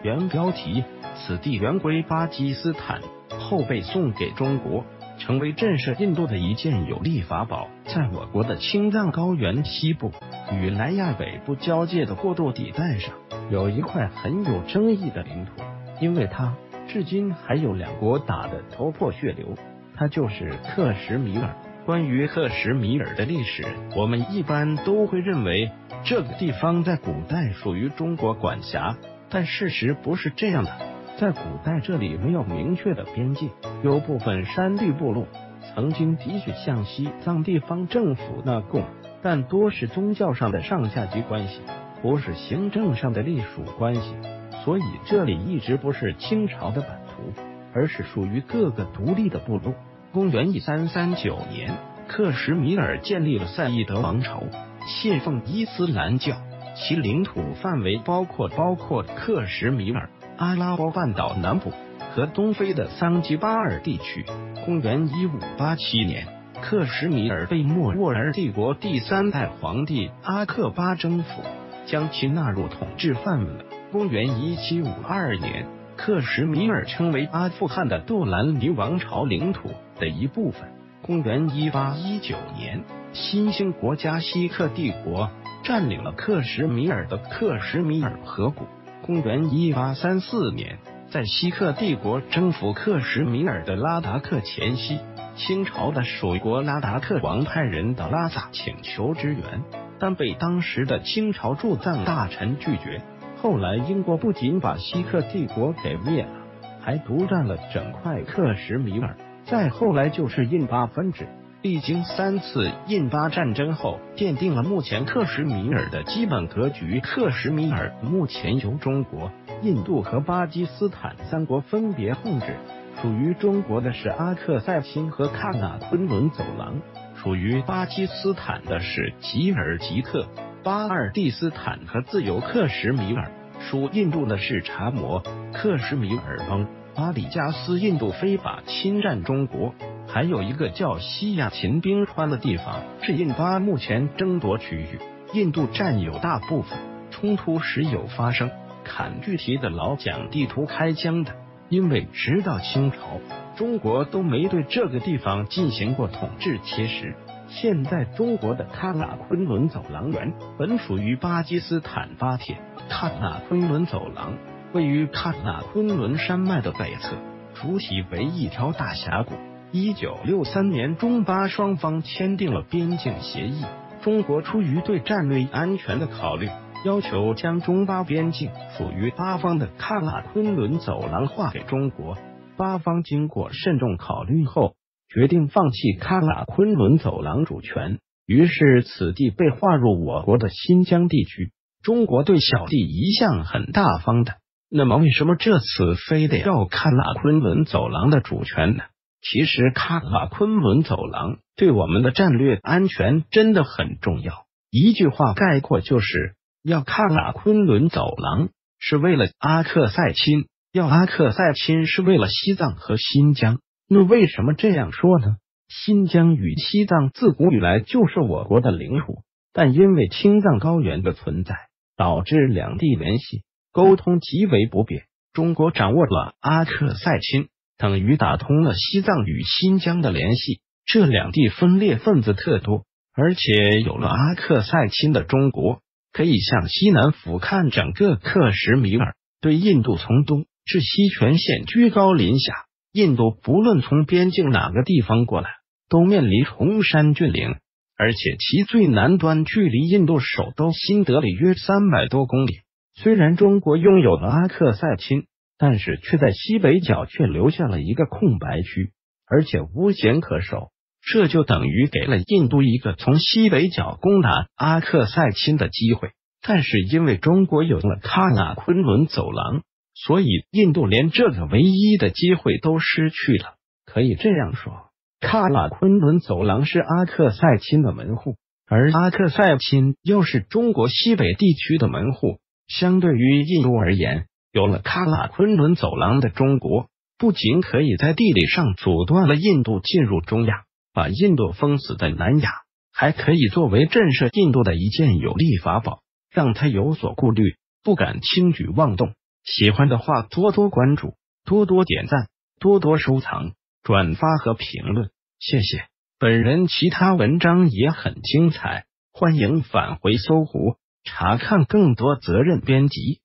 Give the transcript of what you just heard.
原标题：此地原归巴基斯坦，后被送给中国，成为震慑印度的一件有力法宝。在我国的青藏高原西部与南亚北部交界的过渡地带上，有一块很有争议的领土，因为它至今还有两国打得头破血流，它就是克什米尔。关于克什米尔的历史，我们一般都会认为这个地方在古代属于中国管辖，但事实不是这样的。在古代这里没有明确的边界，有部分山地部落曾经的确向西藏地方政府纳贡，但多是宗教上的上下级关系，不是行政上的隶属关系，所以这里一直不是清朝的版图，而是属于各个独立的部落。公元1339年，克什米尔建立了赛义德王朝，信奉伊斯兰教，其领土范围包括克什米尔、阿拉伯半岛南部和东非的桑吉巴尔地区。公元1587年，克什米尔被莫卧儿帝国第3代皇帝阿克巴征服，将其纳入统治范围。公元1752年，克什米尔成为阿富汗的杜兰尼王朝领土的一部分。公元1819年，新兴国家锡克帝国占领了克什米尔的克什米尔河谷。公元1834年，在锡克帝国征服克什米尔的拉达克前夕，清朝的属国拉达克王派人到拉萨请求支援，但被当时的清朝驻藏大臣拒绝。后来英国不仅把锡克帝国给灭了，还独占了整块克什米尔。再后来就是印巴分治，历经3次印巴战争后，奠定了目前克什米尔的基本格局。克什米尔目前由中国、印度和巴基斯坦3国分别控制，属于中国的是阿克塞钦和喀纳昆仑走廊，属于巴基斯坦的是吉尔吉特、巴尔蒂斯坦和自由克什米尔，属印度的是查谟、克什米尔邦、巴里加斯。印度非法侵占中国，还有一个叫西亚秦冰川的地方是印巴目前争夺区域，印度占有大部分，冲突时有发生。看具体的老讲地图开疆的，因为直到清朝，中国都没对这个地方进行过统治。其实现在中国的喀纳昆仑走廊原本属于巴基斯坦巴铁。喀纳昆仑走廊位于喀纳昆仑山脉的北侧，主体为一条大峡谷。1963年，中巴双方签订了边境协议。中国出于对战略安全的考虑，要求将中巴边境属于巴方的喀纳昆仑走廊划给中国。巴方经过慎重考虑后，决定放弃喀纳昆仑走廊主权，于是此地被划入我国的新疆地区。中国对小弟一向很大方的，那么为什么这次非得要喀纳昆仑走廊的主权呢？其实喀纳昆仑走廊对我们的战略安全真的很重要，一句话概括就是要喀纳昆仑走廊是为了阿克塞钦，要阿克塞钦是为了西藏和新疆。那为什么这样说呢？新疆与西藏自古以来就是我国的领土，但因为青藏高原的存在，导致两地联系沟通极为不便。中国掌握了阿克塞钦，等于打通了西藏与新疆的联系。这两地分裂分子特多，而且有了阿克塞钦的中国，可以向西南俯瞰整个克什米尔，对印度从东至西全线居高临下。印度不论从边境哪个地方过来，都面临崇山峻岭，而且其最南端距离印度首都新德里约300多公里。虽然中国拥有了阿克塞钦，但是却在西北角却留下了一个空白区，而且无险可守，这就等于给了印度一个从西北角攻打阿克塞钦的机会。但是因为中国有了喀纳昆仑走廊，所以印度连这个唯一的机会都失去了。可以这样说，喀纳昆仑走廊是阿克塞钦的门户，而阿克塞钦又是中国西北地区的门户。相对于印度而言，有了喀纳昆仑走廊的中国，不仅可以在地理上阻断了印度进入中亚，把印度封死在南亚，还可以作为震慑印度的一件有力法宝，让他有所顾虑，不敢轻举妄动。 喜欢的话多多关注，多多点赞，多多收藏、转发和评论，谢谢。本人其他文章也很精彩，欢迎返回搜狐查看更多责任编辑。